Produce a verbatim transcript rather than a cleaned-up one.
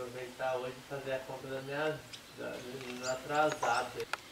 aproveitar hoje e fazer a compra da minha da, da atrasada.